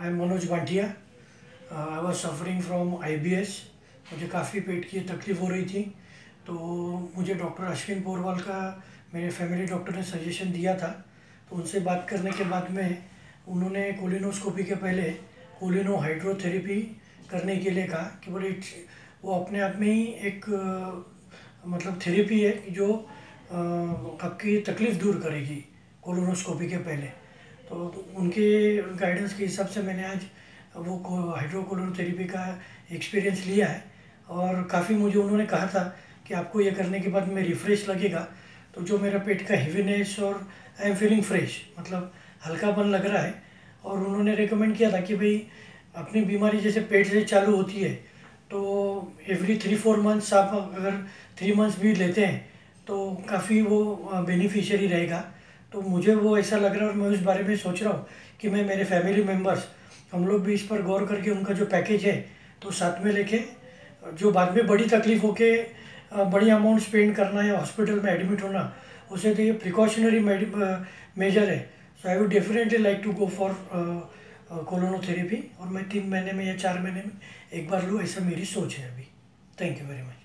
I am Manoj Bantia. I was suffering from IBS। मुझे काफ़ी पेट की तकलीफ़ हो रही थी, तो मुझे डॉक्टर अश्विन पोरवाल का मेरे फैमिली डॉक्टर ने सजेशन दिया था। तो उनसे बात करने के बाद में उन्होंने कोलिनोस्कोपी के पहले कोलिनो हाइड्रोथेरेपी करने के लिए कहा कि बोले वो अपने आप में ही एक मतलब थेरेपी है कि जो आपकी तकलीफ़ दूर करेगी कोलोनोस्कोपी के पहले। तो उनके गाइडेंस के हिसाब से मैंने आज वो हाइड्रोकोलोनोथेरेपी का एक्सपीरियंस लिया है और काफ़ी मुझे उन्होंने कहा था कि आपको ये करने के बाद में रिफ़्रेश लगेगा। तो जो मेरा पेट का हेवीनेस और आई एम फीलिंग फ्रेश, मतलब हल्कापन लग रहा है। और उन्होंने रेकमेंड किया था कि भाई अपनी बीमारी जैसे पेट से चालू होती है तो एवरी 3-4 मंथ्स आप अगर 3 मंथ्स भी लेते हैं तो काफ़ी वो बेनिफिशियरी रहेगा। तो मुझे वो ऐसा लग रहा है और मैं उस बारे में सोच रहा हूँ कि मैं मेरे फैमिली मेम्बर्स हम लोग भी इस पर गौर करके उनका जो पैकेज है तो साथ में लेके, जो बाद में बड़ी तकलीफ होके बड़ी अमाउंट स्पेंड करना या हॉस्पिटल में एडमिट होना, उसे तो ये प्रिकॉशनरी मेजर है। So I would definitely like to go for colonotherapy और मैं 3 महीने में या 4 महीने में एक बार लूँ, ऐसा मेरी सोच है अभी। Thank you very much.